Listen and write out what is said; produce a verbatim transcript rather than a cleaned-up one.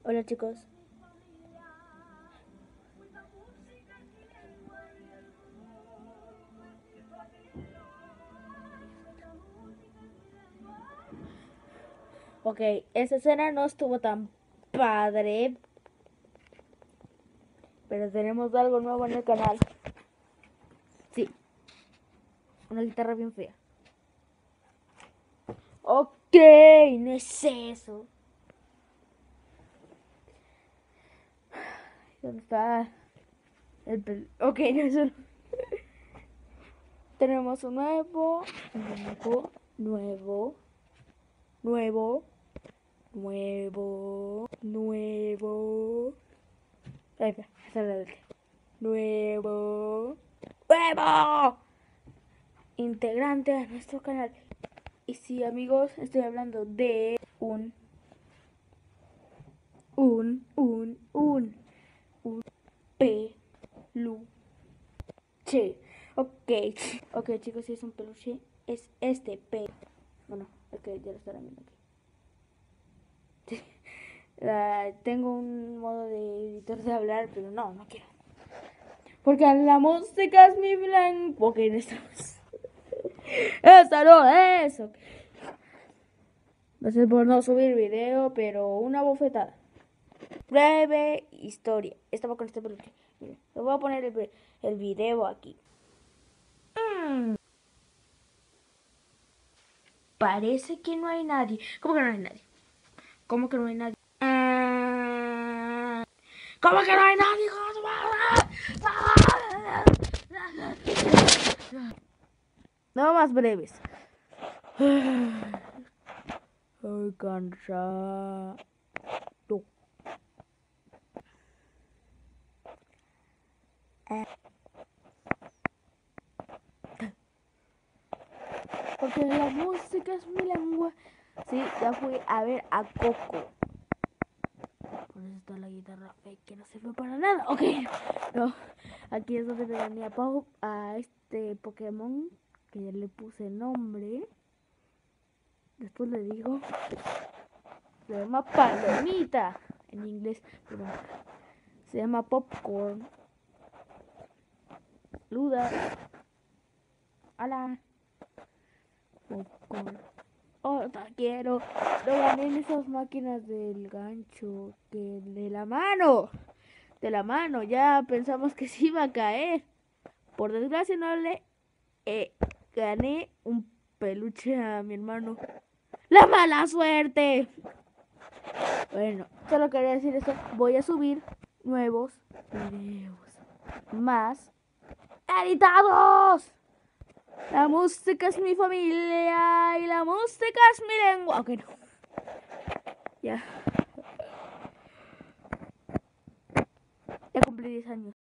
Hola chicos. Ok, esa escena no estuvo tan padre, pero tenemos algo nuevo en el canal. Sí, una guitarra bien fea. Ok, no es eso. ¿Dónde está el pel... Ok, no es eso. Tenemos un nuevo, nuevo, nuevo, nuevo, nuevo, nuevo. Ay, espera, esa es la letra. Nuevo, nuevo integrante a nuestro canal. Y sí, amigos, estoy hablando de un, un, un, un, un peluche. Ok, ok chicos, si es un peluche, es este pe... Bueno, es que ya lo estarán viendo aquí. Uh, tengo un modo de editor de hablar, pero no, no quiero. Porque la música es mi blanco. Ok, no estamos. Esa no es. Okay. Va a ser por no subir video, pero una bofetada. Breve historia. Estaba con este peluche. Miren, le voy a poner el, el video aquí. Mm. Parece que no hay nadie. ¿Cómo que no hay nadie? ¿Cómo que no hay nadie? Mm. ¿Cómo que no hay nadie? No más breves. Ay, cansado. Porque la música es mi lengua. Sí, ya fui a ver a Coco. Por eso está la guitarra fake que no sirve para nada. Ok, no. Aquí es donde le gané a, Pau, a este Pokémon que ya le puse nombre. Después le digo. Se llama Palomita en inglés, pero se llama Popcorn. Luda. Hola. Popcorn. Oh, no quiero. Lo gané en esas máquinas del gancho. Que de la mano. De la mano. Ya pensamos que se iba a caer. Por desgracia no le eh, gané un peluche a mi hermano. ¡La mala suerte! Bueno, solo quería decir eso. Voy a subir nuevos videos más editados. La música es mi familia y la música es mi lengua. Ok, no. Ya. Ya cumplí diez años.